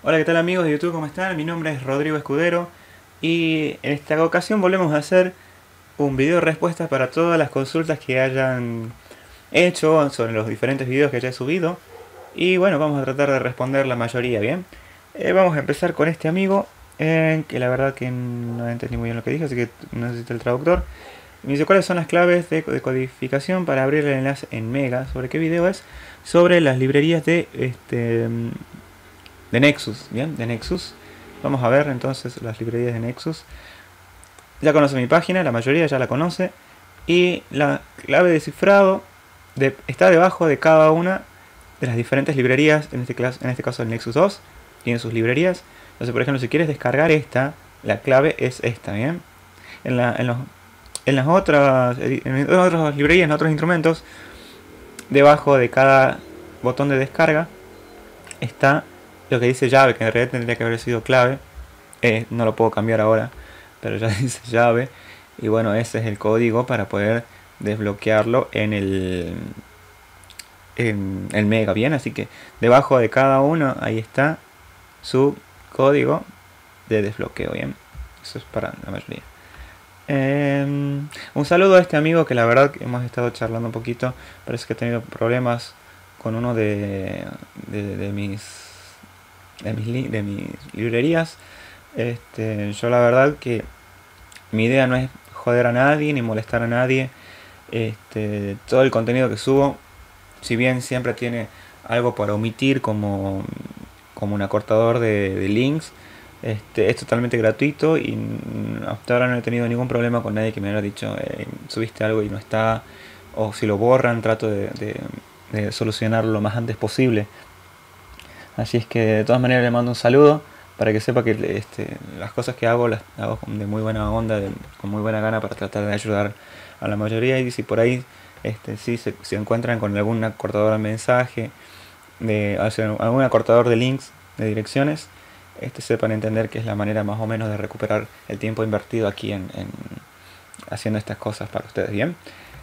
Hola, ¿qué tal amigos de YouTube? ¿Cómo están? Mi nombre es Rodrigo Escudero y en esta ocasión volvemos a hacer un video de respuestas para todas las consultas que hayan hecho sobre los diferentes videos que ya he subido. Y bueno, vamos a tratar de responder la mayoría, ¿bien? Vamos a empezar con este amigo, que la verdad que no entendí muy bien lo que dijo, así que necesito el traductor. Me dice, ¿cuáles son las claves de codificación para abrir el enlace en Mega? ¿Sobre qué video es? Sobre las librerías de Nexus, ¿bien? De Nexus. Vamos a ver entonces las librerías de Nexus. Ya conoce mi página, la mayoría ya la conoce. Y la clave de cifrado está debajo de cada una de las diferentes librerías, en este caso el Nexus 2, tiene sus librerías. Entonces, por ejemplo, si quieres descargar esta, la clave es esta, ¿bien? En, la, en, los, en las otras librerías, en otros instrumentos, debajo de cada botón de descarga está lo que dice llave, que en realidad tendría que haber sido clave. No lo puedo cambiar ahora, pero ya dice llave. Y bueno, ese es el código para poder desbloquearlo en el Mega, bien. Así que debajo de cada uno ahí está su código de desbloqueo, bien. Eso es para la mayoría. Un saludo a este amigo que la verdad que hemos estado charlando un poquito. Parece que he tenido problemas con uno de mis librerías. Yo la verdad que mi idea no es joder a nadie ni molestar a nadie. Todo el contenido que subo, si bien siempre tiene algo para omitir como un acortador de links, es totalmente gratuito y hasta ahora no he tenido ningún problema con nadie que me haya dicho subiste algo y no está, o si lo borran trato de solucionarlo lo más antes posible. Así es que de todas maneras le mando un saludo para que sepa que las cosas que hago las hago de muy buena onda, con muy buena gana para tratar de ayudar a la mayoría. Y si por ahí si se encuentran con algún acortador de mensaje, algún acortador de links, de direcciones, sepan entender que es la manera más o menos de recuperar el tiempo invertido aquí en haciendo estas cosas para ustedes. Bien,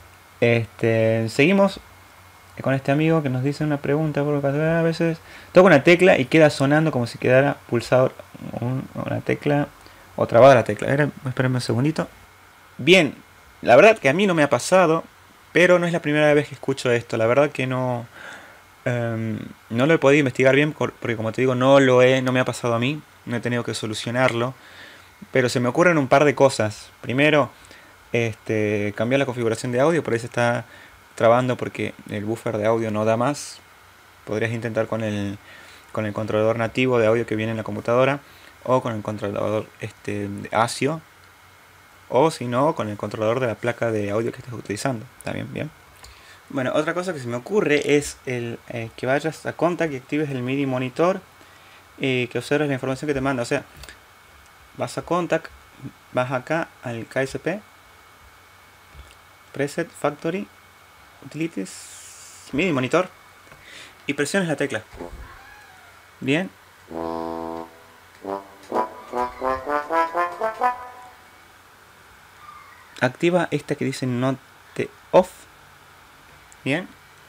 seguimos con este amigo que nos dice una pregunta. Porque a veces toco una tecla y queda sonando como si quedara pulsado una tecla o trabada la tecla. Espérenme un segundito. Bien, la verdad que a mí no me ha pasado, pero no es la primera vez que escucho esto. La verdad que no lo he podido investigar bien porque, como te digo, no me ha pasado a mí, no he tenido que solucionarlo, pero se me ocurren un par de cosas. Primero, cambiar la configuración de audio, por ahí se está trabando porque el buffer de audio no da más. Podrías intentar con el controlador nativo de audio que viene en la computadora, o con el controlador ASIO, o si no, con el controlador de la placa de audio que estés utilizando. También, bien. Bueno, otra cosa que se me ocurre es que vayas a Contact y actives el MIDI monitor, que observes la información que te manda. O sea, vas a Contact, vas acá al KSP, Preset, Factory, Utilities, MIDI monitor, y presiones la tecla. Bien. Activa esta que dice Note Off. Bien.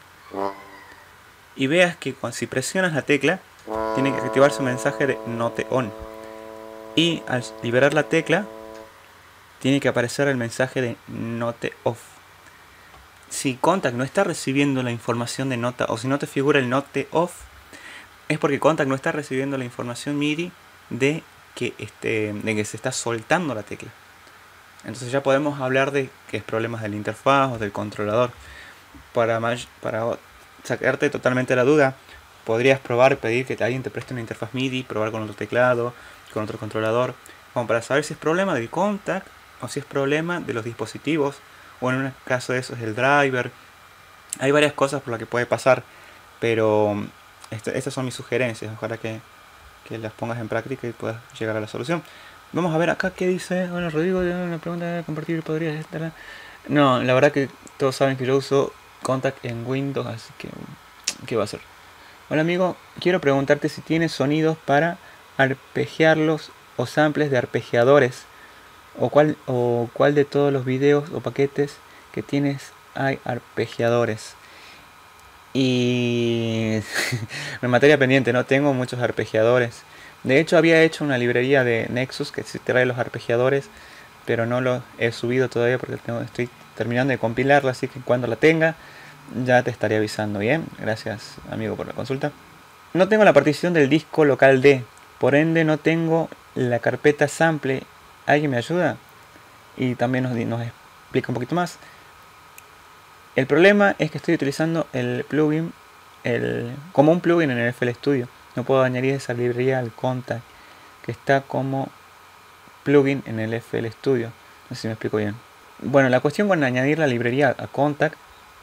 Y veas que si presionas la tecla, tiene que activarse un mensaje de Note On. Y al liberar la tecla, tiene que aparecer el mensaje de Note Off. Si Contact no está recibiendo la información de nota, o si no te figura el Note Off, es porque Contact no está recibiendo la información MIDI de que se está soltando la tecla. Entonces ya podemos hablar de que es problemas del interfaz o del controlador. Para sacarte totalmente la duda, podrías probar, pedir que alguien te preste una interfaz MIDI, probar con otro teclado, con otro controlador, como para saber si es problema del Contact o si es problema de los dispositivos, o en un caso de eso es el driver. Hay varias cosas por las que puede pasar, pero estas son mis sugerencias. Ojalá que las pongas en práctica y puedas llegar a la solución. Vamos a ver acá qué dice. Bueno, Rodrigo, una pregunta de compartir, ¿podrías estar? No, la verdad que todos saben que yo uso Contact en Windows, así que ¿qué va a hacer? Hola amigo, quiero preguntarte si tienes sonidos para arpegiarlos o samples de arpegiadores, o cuál de todos los videos o paquetes que tienes hay arpegiadores. Y en materia pendiente, no tengo muchos arpegiadores. De hecho, había hecho una librería de Nexus que sí trae los arpegiadores, pero no los he subido todavía porque estoy terminando de compilarla, así que cuando la tenga ya te estaré avisando. Bien, gracias amigo por la consulta. No tengo la partición del disco local D, por ende no tengo la carpeta sample. ¿Alguien me ayuda? Y también nos explica un poquito más. El problema es que estoy utilizando el plugin como un plugin en el FL Studio. No puedo añadir esa librería al contact que está como plugin en el FL Studio. No sé si me explico bien. Bueno, la cuestión con añadir la librería a contact.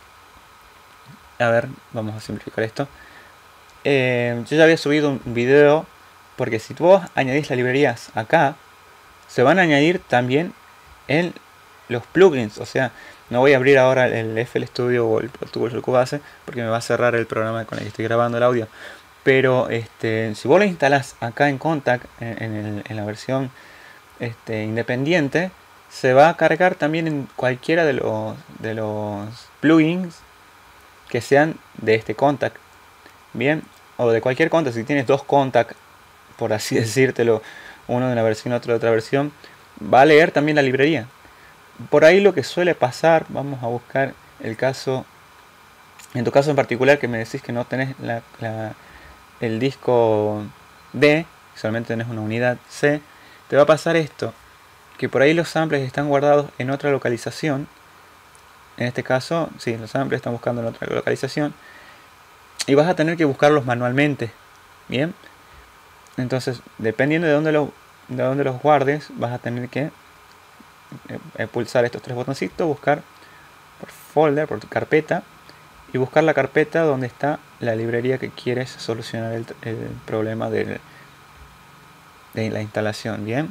A ver, vamos a simplificar esto. Yo ya había subido un video, porque si vos añadís las librerías acá, se van a añadir también en los plugins. O sea, no voy a abrir ahora el FL Studio o el Pro Tools o el Cubase porque me va a cerrar el programa con el que estoy grabando el audio. Pero si vos lo instalás acá en Contact, en la versión independiente, se va a cargar también en cualquiera de los plugins que sean de este Contact. Bien, o de cualquier Contact. Si tienes dos Contact, por así decírtelo, uno de una versión, otro de otra versión, va a leer también la librería. Por ahí lo que suele pasar, vamos a buscar el caso, en tu caso en particular, que me decís que no tenés el disco D, solamente tenés una unidad C, te va a pasar esto, que por ahí los samples están guardados en otra localización. En este caso, sí, los samples están buscando en otra localización y vas a tener que buscarlos manualmente. Bien, entonces dependiendo de dónde los guardes, vas a tener que pulsar estos tres botoncitos, buscar por folder, por carpeta, y buscar la carpeta donde está la librería que quieres solucionar el problema de la instalación. Bien,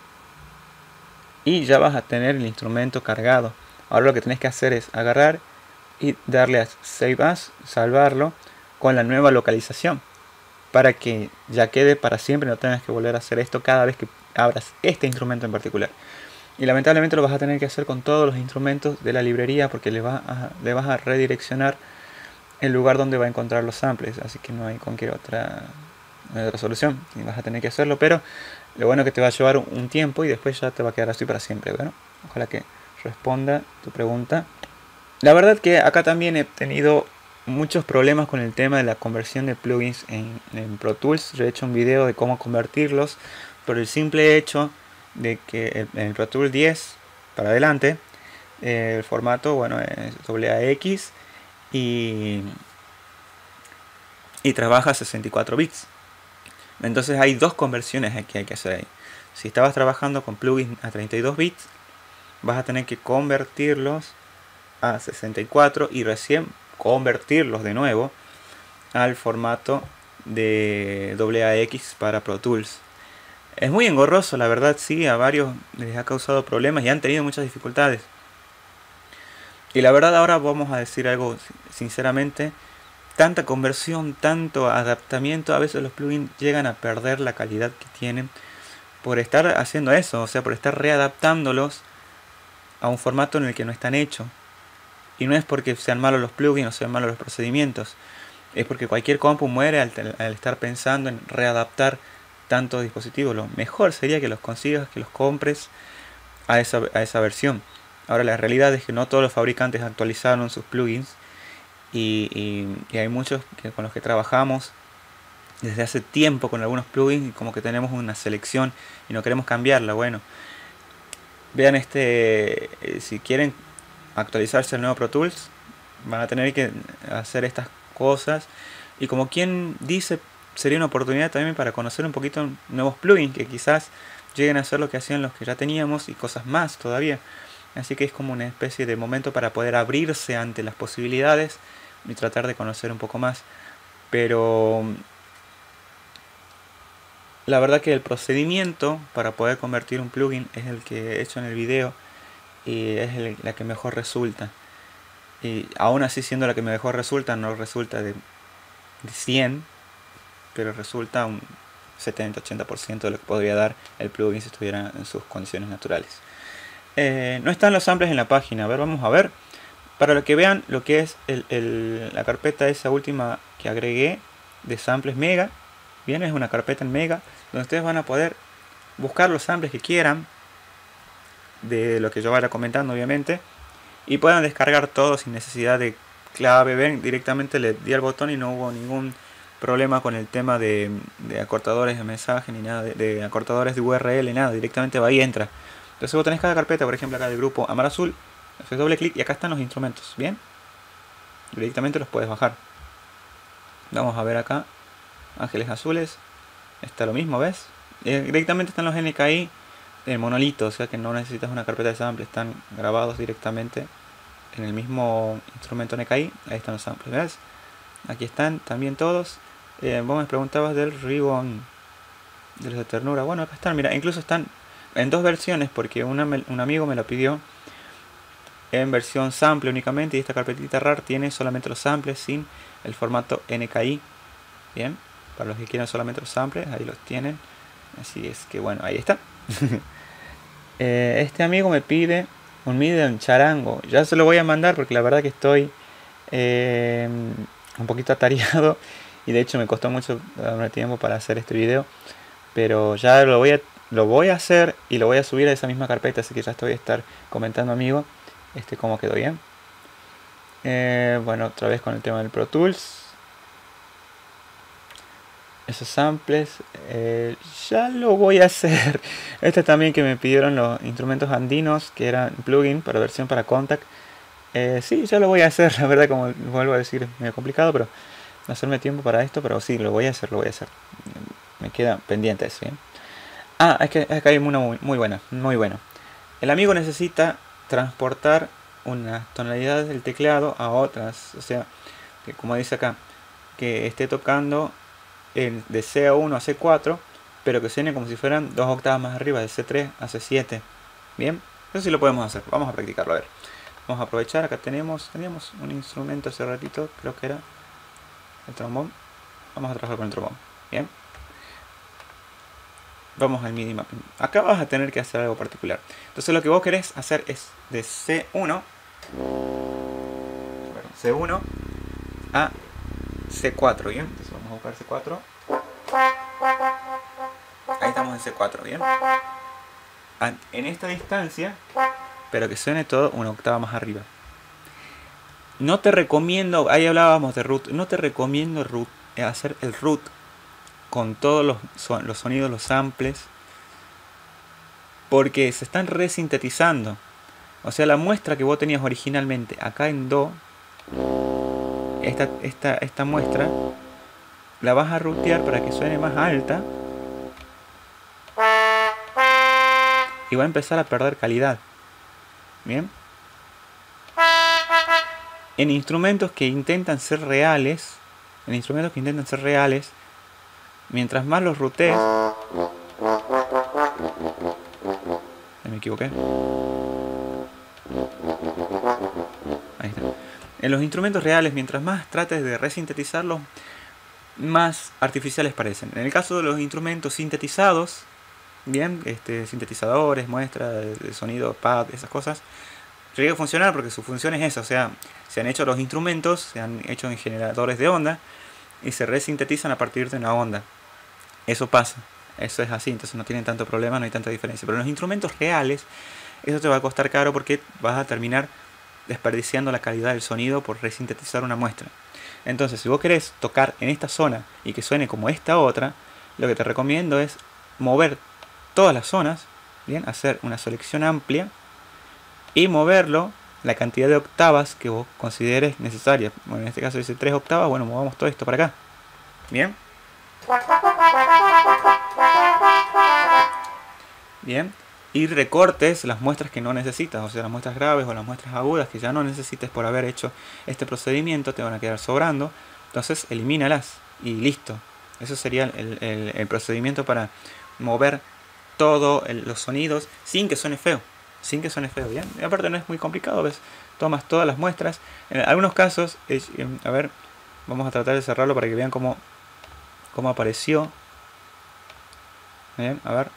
y ya vas a tener el instrumento cargado. Ahora lo que tenés que hacer es agarrar y darle a Save As, salvarlo con la nueva localización, para que ya quede para siempre, no tengas que volver a hacer esto cada vez que abras este instrumento en particular. Y lamentablemente lo vas a tener que hacer con todos los instrumentos de la librería, porque le vas a redireccionar el lugar donde va a encontrar los samples, así que no hay cualquier otra solución, y vas a tener que hacerlo, pero lo bueno es que te va a llevar un tiempo y después ya te va a quedar así para siempre. Bueno, ojalá que responda tu pregunta. La verdad que acá también he tenido muchos problemas con el tema de la conversión de plugins en Pro Tools. Yo he hecho un video de cómo convertirlos por el simple hecho de que en el Pro Tools 10 para adelante el formato, bueno, es AAX y trabaja 64 bits. Entonces hay dos conversiones que hay que hacer ahí. Si estabas trabajando con plugins a 32 bits, vas a tener que convertirlos a 64 y recién convertirlos de nuevo al formato de AAX para Pro Tools. Es muy engorroso, la verdad, sí, a varios les ha causado problemas y han tenido muchas dificultades. Y la verdad, ahora vamos a decir algo sinceramente, tanta conversión, tanto adaptamiento, a veces los plugins llegan a perder la calidad que tienen por estar haciendo eso, o sea, por estar readaptándolos a un formato en el que no están hechos. Y no es porque sean malos los plugins o sean malos los procedimientos, es porque cualquier compu muere al estar pensando en readaptar tantos dispositivos. Lo mejor sería que los consigas, que los compres a esa versión. Ahora la realidad es que no todos los fabricantes actualizaron sus plugins y hay muchos con los que trabajamos desde hace tiempo con algunos plugins y como que tenemos una selección y no queremos cambiarla. Bueno, vean si quieren actualizarse al nuevo Pro Tools, van a tener que hacer estas cosas, y como quien dice, sería una oportunidad también para conocer un poquito nuevos plugins que quizás lleguen a hacer lo que hacían los que ya teníamos y cosas más todavía. Así que es como una especie de momento para poder abrirse ante las posibilidades y tratar de conocer un poco más. Pero la verdad que el procedimiento para poder convertir un plugin es el que he hecho en el video y es la que mejor resulta. Y aún así, siendo la que mejor resulta, no resulta de 100, pero resulta un 70-80% de lo que podría dar el plugin si estuviera en sus condiciones naturales. No están los samples en la página. A ver, vamos a ver. Para los que vean lo que es la carpeta esa última que agregué de samples Mega, bien, es una carpeta en Mega donde ustedes van a poder buscar los samples que quieran de lo que yo vaya comentando, obviamente, y puedan descargar todo sin necesidad de clave. Ven, directamente le di al botón y no hubo ningún problema con el tema de acortadores de mensaje ni nada, de acortadores de URL, nada, directamente va y entra. Entonces vos tenés cada carpeta, por ejemplo acá del grupo Amar Azul, haces doble clic y acá están los instrumentos, bien, directamente los puedes bajar. Vamos a ver acá, Ángeles Azules, está lo mismo, ¿ves? Directamente están los NKI en monolito, o sea que no necesitas una carpeta de samples, están grabados directamente en el mismo instrumento NKI. Ahí están los samples, ¿ves? Aquí están también todos. Vos me preguntabas del ribbon, de los de ternura. Bueno, acá están, mira, incluso están en dos versiones porque un amigo me lo pidió en versión sample únicamente, y esta carpetita RAR tiene solamente los samples sin el formato NKI. Bien, para los que quieran solamente los samples, ahí los tienen. Así es que bueno, ahí está. Este amigo me pide un MIDI en charango. Ya se lo voy a mandar porque la verdad que estoy un poquito atareado y de hecho me costó mucho darme tiempo para hacer este video, pero ya lo voy a hacer y lo voy a subir a esa misma carpeta, así que ya estoy a estar comentando, amigo, cómo quedó bien. Bueno, otra vez con el tema del Pro Tools, esos samples, ya lo voy a hacer. Este también que me pidieron los instrumentos andinos, que eran plugin para versión para Kontakt. Sí, ya lo voy a hacer, la verdad, como vuelvo a decir, es medio complicado, pero hacerme tiempo para esto, pero sí, lo voy a hacer, me queda pendiente eso, ¿bien? Ah, es que hay una muy buena, muy buena. El amigo necesita transportar unas tonalidades del teclado a otras, o sea, que como dice acá, que esté tocando de C1 a C4, pero que suene como si fueran 2 octavas más arriba, de C3 a C7. Bien, eso sí lo podemos hacer, vamos a practicarlo, a ver. Vamos a aprovechar, acá teníamos un instrumento hace ratito, creo que era el trombón. Vamos a trabajar con el trombón, bien. Vamos al MIDI mapping. Acá vas a tener que hacer algo particular. Entonces lo que vos querés hacer es de C1 a C4, bien. Entonces vamos a buscar C4. Ahí estamos en C4, bien. En esta distancia, pero que suene todo una octava más arriba. No te recomiendo, ahí hablábamos de root, no te recomiendo hacer el root con todos los sonidos, los samples, porque se están resintetizando. O sea, la muestra que vos tenías originalmente acá en Do, esta muestra la vas a rutear para que suene más alta y va a empezar a perder calidad. Bien, en instrumentos que intentan ser reales, mientras más los rutees, me equivoqué. Ahí está. En los instrumentos reales, mientras más trates de resintetizarlos, más artificiales parecen. En el caso de los instrumentos sintetizados, bien, sintetizadores, muestras de sonido, pad, esas cosas, llega a funcionar porque su función es esa. O sea, se han hecho los instrumentos, se han hecho en generadores de onda y se resintetizan a partir de una onda. Eso pasa, eso es así, entonces no tienen tanto problema, no hay tanta diferencia. Pero en los instrumentos reales, eso te va a costar caro porque vas a terminar desperdiciando la calidad del sonido por resintetizar una muestra. Entonces, si vos querés tocar en esta zona y que suene como esta otra, lo que te recomiendo es mover todas las zonas, bien, hacer una selección amplia y moverlo la cantidad de octavas que vos consideres necesaria. Bueno, en este caso dice 3 octavas, bueno, movamos todo esto para acá. Bien. Bien. Y recortes las muestras que no necesitas, o sea, las muestras graves o las muestras agudas que ya no necesites por haber hecho este procedimiento, te van a quedar sobrando. Entonces, elimínalas y listo. Eso sería el procedimiento para mover todos los sonidos sin que suene feo. Bien. Y aparte no es muy complicado, ¿ves? Tomas todas las muestras. En algunos casos, a ver, vamos a tratar de cerrarlo para que vean cómo apareció. Bien, a ver.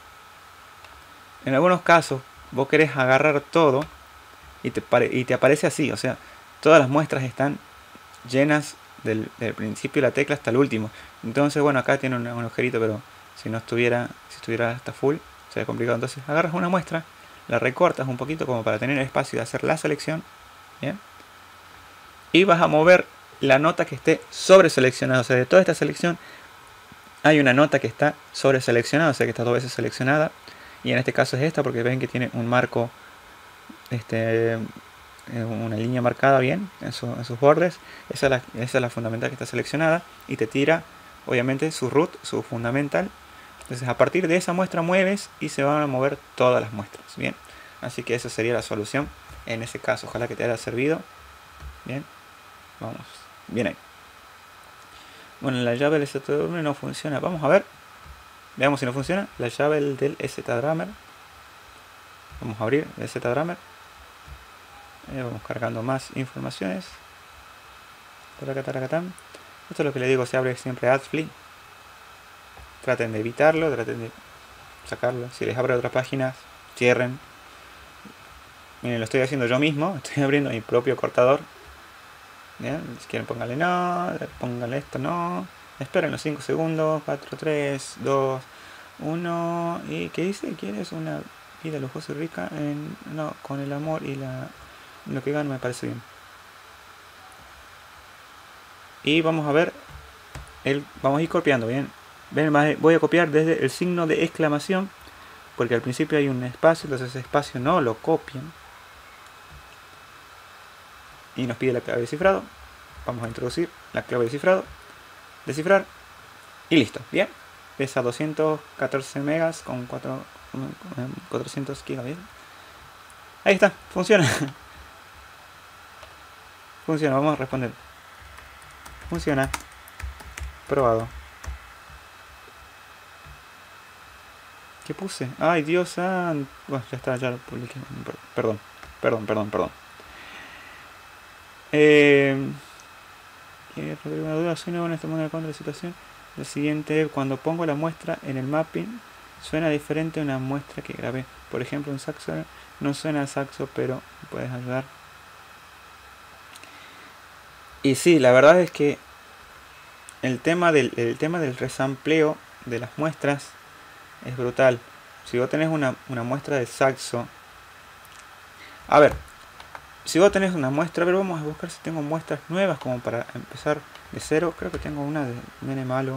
En algunos casos, vos querés agarrar todo y te aparece así, o sea, todas las muestras están llenas del principio de la tecla hasta el último. Entonces, bueno, acá tiene un agujerito, pero si estuviera hasta full, sería complicado. Entonces agarras una muestra, la recortas un poquito como para tener espacio de hacer la selección, ¿bien? Y vas a mover la nota que esté sobreseleccionada. O sea, de toda esta selección hay una nota que está sobreseleccionada, o sea que está 2 veces seleccionada. Y en este caso es esta, porque ven que tiene un marco, una línea marcada bien en sus bordes. Esa es la fundamental que está seleccionada. Y te tira, obviamente, su root, su fundamental. Entonces a partir de esa muestra mueves y se van a mover todas las muestras. Bien, así que esa sería la solución en ese caso. Ojalá que te haya servido. Bien, vamos, bien ahí. Bueno, la llave del ZDrummer no funciona. Vamos a ver. Veamos si no funciona. La llave del ZDrummer. Vamos a abrir el ZDrummer. Vamos cargando más informaciones. Esto es lo que le digo, se abre siempre AdFly. Traten de evitarlo, traten de sacarlo. Si les abre otras páginas, cierren. Miren, lo estoy haciendo yo mismo. Estoy abriendo mi propio cortador. Bien, si quieren pónganle no, pónganle esto no. Esperen los 5 segundos. 4, 3, 2, 1. ¿Y qué dice? ¿Quieres una vida lujosa y rica? No, con el amor y lo que gano me parece bien. Y vamos a ver. Vamos a ir copiando, bien. Ven, voy a copiar desde el signo de exclamación. Porque al principio hay un espacio, entonces ese espacio no lo copian. Y nos pide la clave de cifrado. Vamos a introducir la clave de cifrado. Descifrar. Y listo. Bien. Pesa 214 megas con 400 gigas. Ahí está. Funciona. Funciona. Vamos a responder. Funciona. Probado. ¿Qué puse? Ay, Dios santo. Bueno, ya está. Ya lo publiqué. Perdón. Una duda, soy nuevo en este mundo de contra la situación. Lo siguiente, cuando pongo la muestra en el mapping, suena diferente a una muestra que grabé. Por ejemplo, un saxo no suena a saxo, pero me puedes ayudar. Y sí, la verdad es que el tema del resampleo de las muestras es brutal. Si vos tenés una muestra de saxo, a ver, si vos tenés una muestra, a ver, vamos a buscar si tengo muestras nuevas como para empezar de cero. Creo que tengo una de Nene Malo.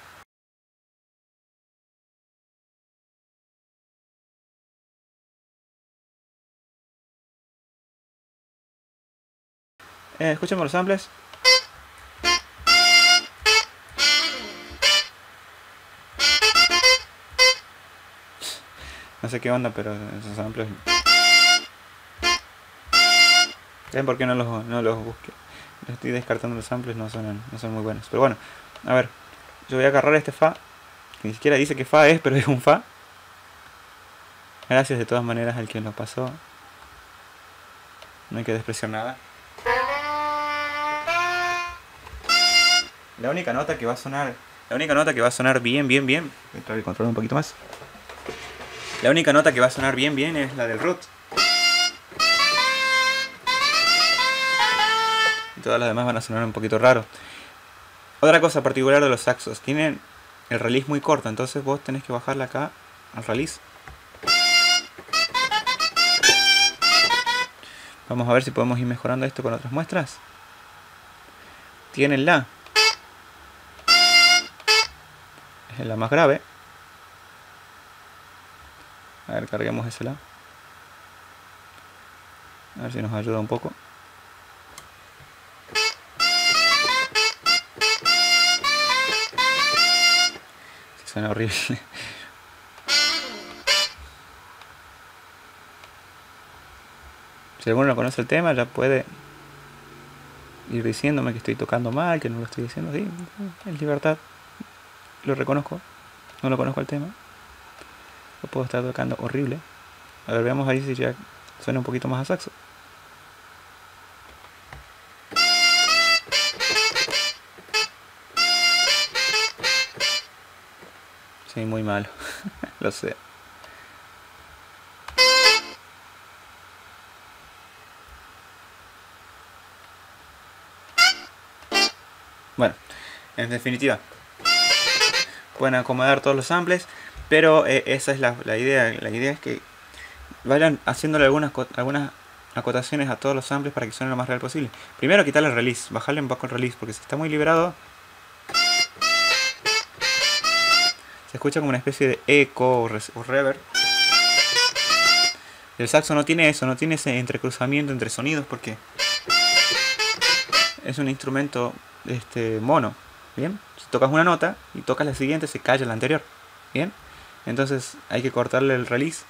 Escuchemos los samples. No sé qué onda, pero esos samples... ¿Ven por qué no los busqué? Estoy descartando los samples, no son muy buenos. Pero bueno, a ver, yo voy a agarrar este Fa, que ni siquiera dice que Fa es, pero es un Fa. Gracias de todas maneras al que lo pasó. No hay que despreciar nada. La única nota que va a sonar bien. Voy a traer el control un poquito más. La única nota que va a sonar bien es la del root. Y todas las demás van a sonar un poquito raro. Otra cosa particular de los saxos, tienen el release muy corto, entonces vos tenés que bajarle acá al release. Vamos a ver si podemos ir mejorando esto con otras muestras. Tienen la. Es la más grave. A ver, carguemos ese la. A ver si nos ayuda un poco. Suena horrible. Si alguno no conoce el tema, ya puede ir diciéndome que estoy tocando mal, que no lo estoy diciendo así. Es libertad. Lo reconozco. No lo conozco el tema. Lo puedo estar tocando horrible. A ver, veamos ahí si ya suena un poquito más a saxo. Sí, muy malo. Lo sé. Bueno, en definitiva, pueden acomodar todos los samples, pero esa es la idea. La idea es que vayan haciéndole algunas acotaciones a todos los samples para que suene lo más real posible. Primero quitarle el release, bajarle un poco el release, porque si está muy liberado se escucha como una especie de eco o reverb. El saxo no tiene eso, no tiene ese entrecruzamiento entre sonidos, porque es un instrumento mono. Bien, si tocas una nota y tocas la siguiente, se calla la anterior. Bien, entonces hay que cortarle el release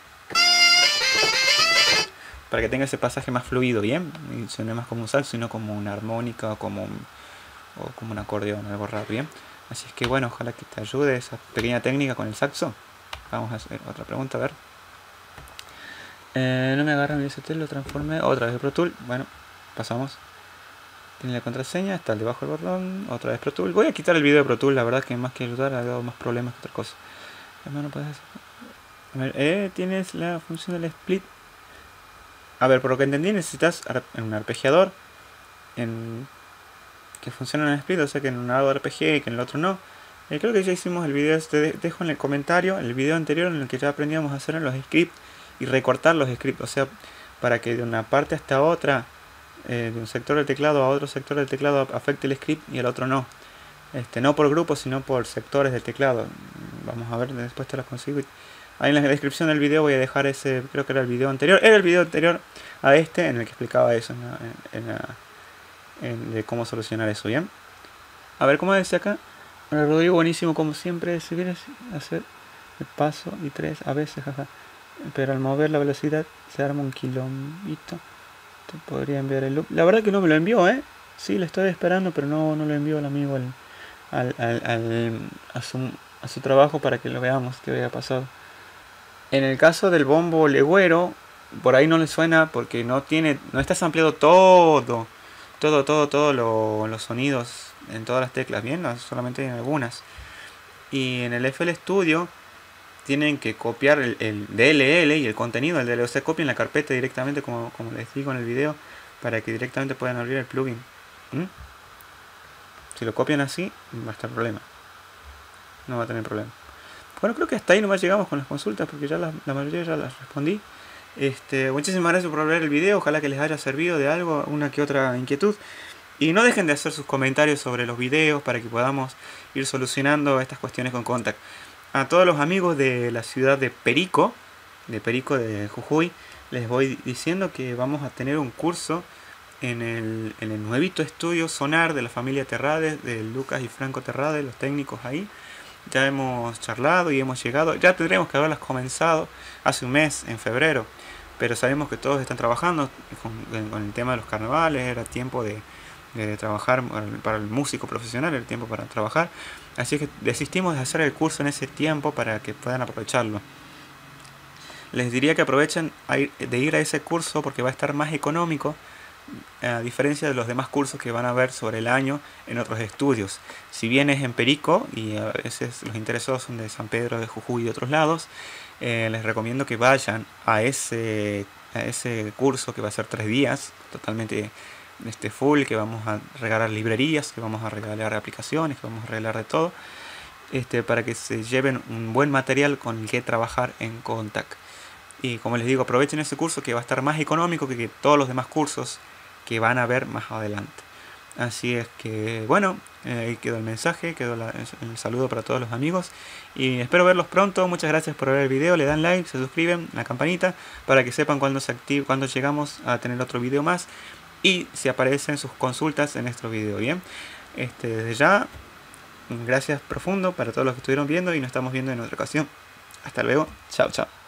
para que tenga ese pasaje más fluido, bien, y suene más como un saxo y no como una armónica o como un acordeón, algo raro, bien. Así es que bueno, ojalá que te ayude esa pequeña técnica con el saxo. Vamos a hacer otra pregunta, a ver. No me agarra mi DST, lo transformé otra vez de Pro Tool. Bueno, pasamos. Tiene la contraseña, está debajo del botón. Otra vez Pro Tool. Voy a quitar el video de Pro Tool, la verdad que más que ayudar ha dado más problemas que otra cosa. No puedes hacer. A ver, tienes la función del split. A ver, por lo que entendí, necesitas un arpegiador que funcione en el split, o sea que en un lado RPG y que en el otro no. Creo que ya hicimos el video, te dejo en el comentario el video anterior en el que ya aprendíamos a hacer en los scripts y recortar los scripts, o sea, para que de una parte hasta otra, de un sector del teclado a otro sector del teclado afecte el script y el otro no. No por grupos, sino por sectores del teclado. Vamos a ver, después te lo consigo. Ahí en la descripción del video voy a dejar ese, creo que era el video anterior. Era el video anterior a este en el que explicaba eso, de cómo solucionar eso, ¿bien? A ver, ¿cómo dice acá? Rodrigo, buenísimo como siempre. Si quieres hacer el paso y 3 a veces, jaja. Pero al mover la velocidad se arma un quilombito. Te podría enviar el loop. La verdad que no me lo envió, Sí, lo estoy esperando, pero no lo envió el amigo a su trabajo para que lo veamos qué había pasado. En el caso del bombo legüero, por ahí no le suena porque no está sampleado todos los sonidos en todas las teclas, bien, no, solamente en algunas. Y en el FL Studio tienen que copiar el DLL y el contenido del DLL, o sea, copien la carpeta directamente como les digo en el video, para que directamente puedan abrir el plugin. Si lo copian así, va a estar problema. No va a tener problema. Bueno, creo que hasta ahí nomás llegamos con las consultas, porque ya la mayoría ya las respondí. Muchísimas gracias por ver el video, ojalá que les haya servido de algo, una que otra inquietud. Y no dejen de hacer sus comentarios sobre los videos para que podamos ir solucionando estas cuestiones con Kontakt. A todos los amigos de la ciudad de Perico de Jujuy, les voy diciendo que vamos a tener un curso en el nuevito estudio Sonar de la familia Terrades, de Lucas y Franco Terrades, los técnicos ahí. Ya hemos charlado y hemos llegado, ya tendremos que haberlas comenzado hace un mes, en febrero, pero sabemos que todos están trabajando con el tema de los carnavales, era tiempo de trabajar para el músico profesional, el tiempo para trabajar, así que desistimos de hacer el curso en ese tiempo para que puedan aprovecharlo. Les diría que aprovechen de ir a ese curso porque va a estar más económico, a diferencia de los demás cursos que van a ver sobre el año en otros estudios. Si bien es en Perico y a veces los interesados son de San Pedro, de Jujuy y de otros lados, les recomiendo que vayan a ese curso que va a ser 3 días, totalmente full, que vamos a regalar librerías, que vamos a regalar aplicaciones, que vamos a regalar de todo, para que se lleven un buen material con el que trabajar en Kontakt. Y como les digo, aprovechen ese curso que va a estar más económico que todos los demás cursos que van a ver más adelante. Así es que bueno, ahí quedó el mensaje, quedó el saludo para todos los amigos y espero verlos pronto. Muchas gracias por ver el video, le dan like, se suscriben, la campanita para que sepan cuando llegamos a tener otro video más y si aparecen sus consultas en nuestro video. Bien, desde ya gracias profundo para todos los que estuvieron viendo y nos estamos viendo en otra ocasión. Hasta luego, chao chao.